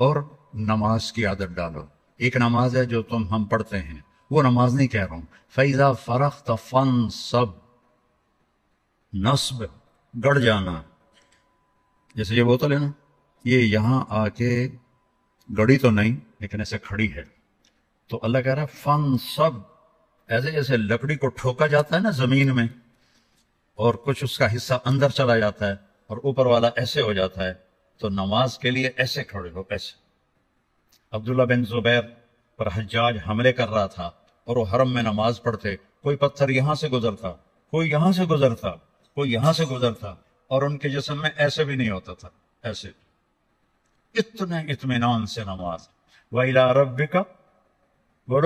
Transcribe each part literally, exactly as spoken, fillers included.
اور نماز کی عادت ڈالو. ایک نماز ہے جو تم ہم پڑھتے ہیں، وہ نماز نہیں کہہ رہا ہوں. فَإِذَا فَرَغْتَ فَانْصَبْ، نصب گڑ جانا. جیسے یہ بوتل ہے نا، یہ یہاں آ کے گڑی تو نہیں لیکن ایسے کھڑی ہے، تو اللہ کہہ رہا ہے فَانْصَبْ، ایسے جیسے لکڑی کو ٹھوکا جاتا ہے نا زمین میں، اور کچھ اس کا حصہ اندر چلا جاتا ہے اور اوپر والا ایسے ہو جاتا ہے، تو نماز کے لیے ایسے کھڑے ہو. ایسے عبداللہ بن زبیر پر حجاج حملے کر رہا تھا اور وہ حرم میں نماز پڑھتے، کوئی پتھر یہاں سے گزرتا، کوئی یہاں سے گزرتا، کوئی یہاں سے گزرتا، اور ان کے جسم میں ایسے بھی نہیں ہوتا تھا، ایسے اتنے اطمینان سے نماز. وَإِلَىٰ رَبِّكَ بولو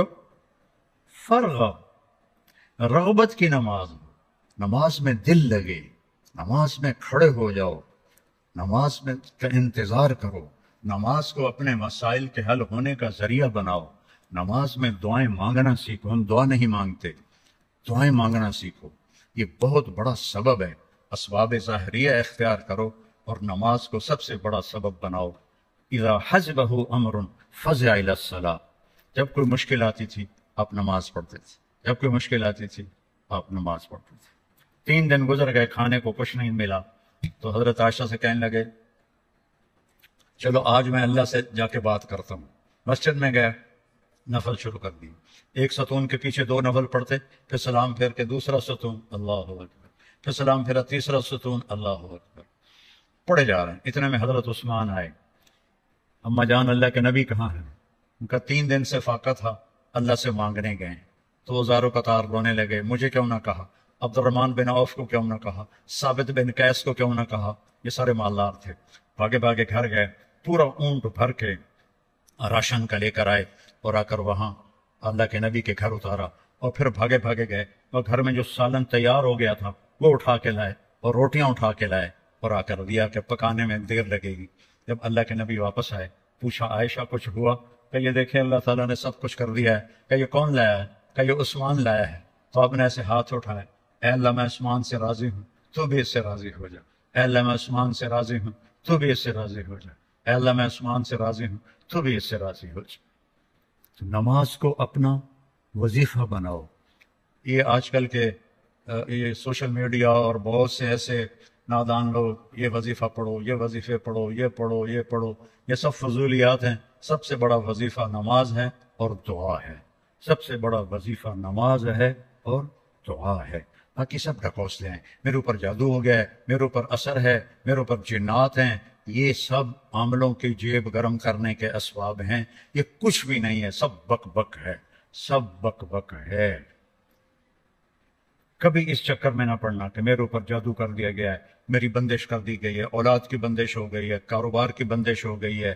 فَارْغَب، رغبت کی نماز، نماز میں دل لگے، نماز میں کھڑے ہو جاؤ، نماز میں کا انتظار کرو، نماز کو اپنے مسائل کے حل ہونے کا ذریعہ بناؤ. نماز میں دعائیں مانگنا سیکھو. ہم دعا نہیں مانگتے، دعائیں مانگنا سیکھو. یہ بہت بڑا سبب ہے. اسباب ظاہریہ اختیار کرو اور نماز کو سب سے بڑا سبب بناؤ. اذا حزبہ امر فزع الی الصلاۃ، جب کوئی مشکل آتی تھی آپ نماز پڑھتے تھے، جب کوئی مشکل آتی تھی آپ نماز پڑھتے تھے. تین دن گزر گئے، کھانے کو کچھ نہیں ملا، تو حضرت عائشہ سے کہنے لگے چلو آج میں اللہ سے جا کے بات کرتا ہوں. مسجد میں گئے، نفل شروع کر دی. ایک ستون کے پیچھے دو نفل پڑھتے، پھر سلام پھیر کے دوسرا ستون اللہ اکبر، پھر سلام پھیرا تیسرا ستون اللہ اکبر، پڑھے جا رہے ہیں. اتنے میں حضرت عثمان آئے. اما جان اللہ کے نبی کہاں ہیں؟ ان کا تین دن سے فاقہ تھا، اللہ سے مانگنے گئے. تو وہ زارو قطار رونے لگے، مجھے کیوں نہ کہا، عبد الرحمن بن عوف کو کیوں نہ کہا، ثابت بن قیس کو کیوں نہ کہا. یہ سارے مالدار تھے. بھاگے بھاگے گھر گئے، پورا اونٹ بھر کے راشن کا لے کر آئے اور آ کر وہاں اللہ کے نبی کے گھر اتارا. اور پھر بھاگے بھاگے گئے اور گھر میں جو سالن تیار ہو گیا تھا وہ اٹھا کے لائے اور روٹیاں اٹھا کے لائے اور آ کر دیا کہ پکانے میں دیر لگے گی. جب اللہ کے نبی واپس آئے، پوچھا عائشہ کچھ ہوا؟ کہ یہ دیکھیں اللہ تعالیٰ نے سب کچھ کر دیا ہے. کہ یہ کون لایا ہے؟ کہ یہ عثمان لایا ہے. تو آپ نے ایسے ہاتھ اٹھائے، اے اللہ میں عثمان سے راضی ہوں، تو بھی اس سے راضی ہو جا. اے اللہ میں عثمان سے راضی ہوں، تو بھی اس سے راضی ہو جا. اے اللہ میں عثمان سے راضی ہوں، تو بھی اس سے راضی ہو جا. تو نماز کو اپنا وظیفہ بناؤ. یہ آج کل کے یہ سوشل میڈیا اور بہت سے ایسے نادان لوگ یہ وظیفہ پڑھو، یہ وظیفے پڑھو، یہ پڑھو، یہ پڑھو، یہ سب فضولیات ہیں. سب سے بڑا وظیفہ نماز ہے اور دعا ہے. سب سے بڑا وظیفہ نماز ہے اور دعا ہے. باقی سب ڈھکوسلے ہیں. میرے اوپر جادو ہو گیا ہے، میرے اوپر اثر ہے، میرے اوپر جنات ہیں. یہ سب عاملوں کی جیب گرم کرنے کے اسباب ہیں. یہ کچھ بھی نہیں ہے، سب بک بک ہے، سب بک بک ہے. کبھی اس چکر میں نہ پڑنا کہ میرے اوپر جادو کر دیا گیا ہے، میری بندش کر دی گئی ہے، اولاد کی بندش ہو گئی ہے، کاروبار کی بندش ہو گئی ہے.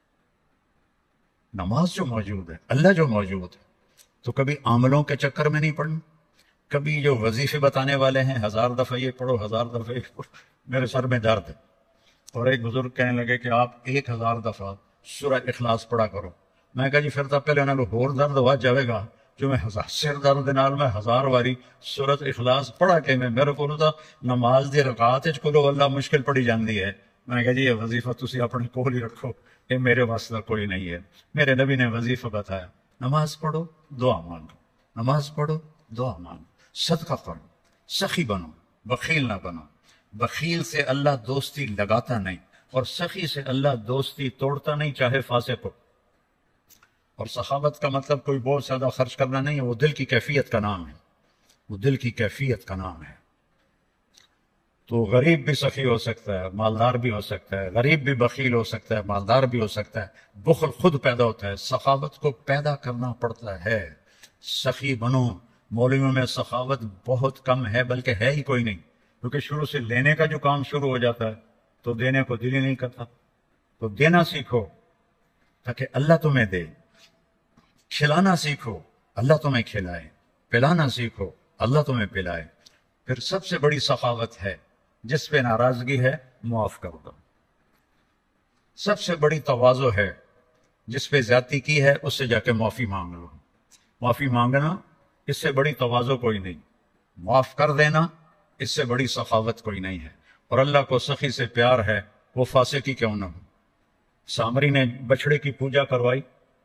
نماز جو موجود ہے، اللہ جو موجود ہے، تو کبھی عاملوں کے چکر میں نہیں پڑنا. کبھی جو وظیفے بتانے والے ہیں ہزار دفعہ یہ پڑھو، ہزار دفعہ یہ پڑھو، میرے سر میں درد ہے. اور ایک بزرگ کہنے لگے کہ آپ ایک ہزار دفعہ سورہ اخلاص پڑھا کرو. میں کہا جی پھر تو پہلے انہوں نے ہور درد ہوا جاوے گا جو میں ہزار سر درد نال میں ہزار واری سورت اخلاص پڑھا کے میں میرے کو تو نماز دی رکعت وچ کولو اللہ مشکل پڑی جاندی ہے. میں کہا جی یہ وظیفہ تسی اپنے کول ہی رکھو، یہ میرے واسطہ کوئی نہیں ہے. میرے نبی نے وظیفہ بتایا، نماز پڑھو دعا مانگو، نماز پڑھو دعا مانگو، صدقہ کرو، سخی بنو، بخیل نہ بنو. بخیل سے اللہ دوستی لگاتا نہیں اور سخی سے اللہ دوستی توڑتا نہیں، چاہے فاسق ہو. اور سخاوت کا مطلب کوئی بہت زیادہ خرچ کرنا نہیں ہے، وہ دل کی کیفیت کا نام ہے، وہ دل کی کیفیت کا نام ہے. تو غریب بھی سخی ہو سکتا ہے، مالدار بھی ہو سکتا ہے، غریب بھی بخیل ہو سکتا ہے، مالدار بھی ہو سکتا ہے. بخل خود پیدا ہوتا ہے، سخاوت کو پیدا کرنا پڑتا ہے. سخی بنو. مولویوں میں سخاوت بہت کم ہے، بلکہ ہے ہی کوئی نہیں، کیونکہ شروع سے لینے کا جو کام شروع ہو جاتا ہے تو دینے کو دل ہی نہیں کرتا. تو دینا سیکھو تاکہ اللہ تمہیں دے. کھلانا سیکھو، اللہ تمہیں کھلائے. پلانا سیکھو، اللہ تمہیں پلائے. پھر سب سے بڑی سخاوت ہے جس پہ ناراضگی ہے معاف کر دو. سب سے بڑی تواضع ہے جس پہ زیادتی کی ہے اس سے جا کے معافی مانگ لو. معافی مانگنا اس سے بڑی تواضع کوئی نہیں، معاف کر دینا اس سے بڑی سخاوت کوئی نہیں ہے. اور اللہ کو سخی سے پیار ہے، وہ فاسق ہی کیوں نہ ہو. سامری نے بچڑے کی پوجا کروائی،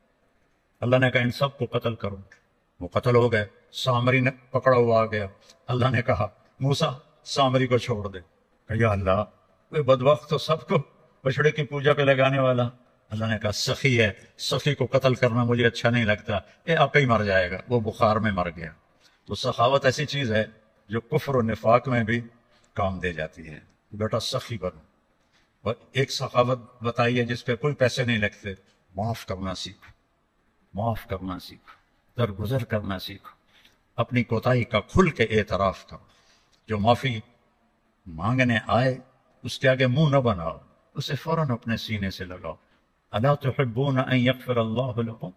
اللہ نے کہا ان سب کو قتل کرو، وہ قتل ہو گئے، سامری نے پکڑا ہوا آ گیا، اللہ نے کہا موسیٰ سامری کو چھوڑ دے، کہ یا اللہ وہ بدبخت تو سب کو بچڑے کی پوجا پہ لگانے والا، اللہ نے کہا سخی ہے، سخی کو قتل کرنا مجھے اچھا نہیں لگتا، یہ آپ ہی مر جائے گا، وہ بخار میں مر گیا۔ تو سخاوت ایسی چیز ہے جو کفر و نفاق میں بھی کام دے جاتی ہے، بیٹا سخی بنو۔ اور ایک سخاوت بتائیے جس پہ کوئی پیسے نہیں لگتے، معاف کرنا سیکھو، معاف کرنا سیکھو، درگزر کرنا سیکھو، اپنی کوتاہی کا کھل کے اعتراف کرو۔ جو معافی مانگنے آئے اس کے آگے منہ نہ بناؤ، اسے فوراً اپنے سینے سے لگاؤ۔ الا تحبون ان یغفر اللہ لکم،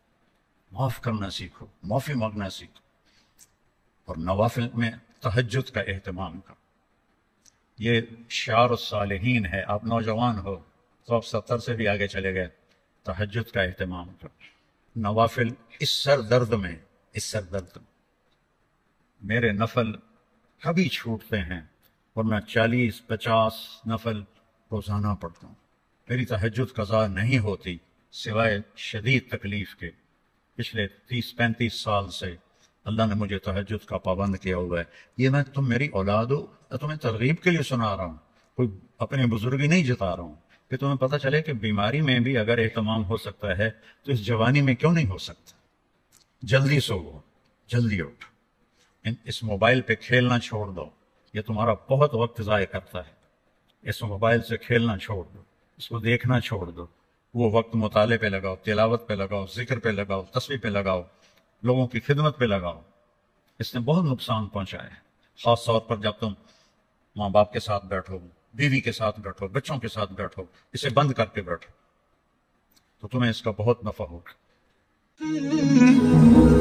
معاف کرنا سیکھو، معافی مانگنا سیکھو۔ اور نوافل میں تہجد کا اہتمام کرو، یہ شعار الصالحین ہے۔ آپ نوجوان ہو تو آپ ستر سے بھی آگے چلے گئے، تہجد کا اہتمام کرو۔ نوافل اس سر درد میں، اس سر درد میں میرے نفل کبھی چھوٹتے ہیں، ورنہ چالیس پچاس نفل روزانہ پڑھتا ہوں، میری تہجد قضا نہیں ہوتی سوائے شدید تکلیف کے۔ پچھلے تیس پینتیس سال سے اللہ نے مجھے تہجد کا پابند کیا ہوا ہے۔ یہ میں تم میری اولاد ہو، تمہیں ترغیب کے لیے سنا رہا ہوں، کوئی اپنی بزرگی نہیں جتا رہا ہوں، کہ تمہیں پتہ چلے کہ بیماری میں بھی اگر اہتمام ہو سکتا ہے تو اس جوانی میں کیوں نہیں ہو سکتا۔ جلدی سو، جلدی اٹھ، اس موبائل پہ کھیلنا چھوڑ دو، یہ تمہارا بہت وقت ضائع کرتا ہے۔ اس موبائل سے کھیلنا چھوڑ دو، اس کو دیکھنا چھوڑ دو، وہ وقت مطالعے پہ لگاؤ، تلاوت پہ لگاؤ، ذکر پہ لگاؤ، تسبیح پہ لگاؤ، لوگوں کی خدمت پہ لگاؤ۔ اس نے بہت نقصان پہنچایا ہے، خاص طور پر جب تم ماں باپ کے ساتھ بیٹھو، بیوی کے ساتھ بیٹھو، بچوں کے ساتھ بیٹھو، اسے بند کر کے بیٹھو تو تمہیں اس کا بہت نفع ہوگا۔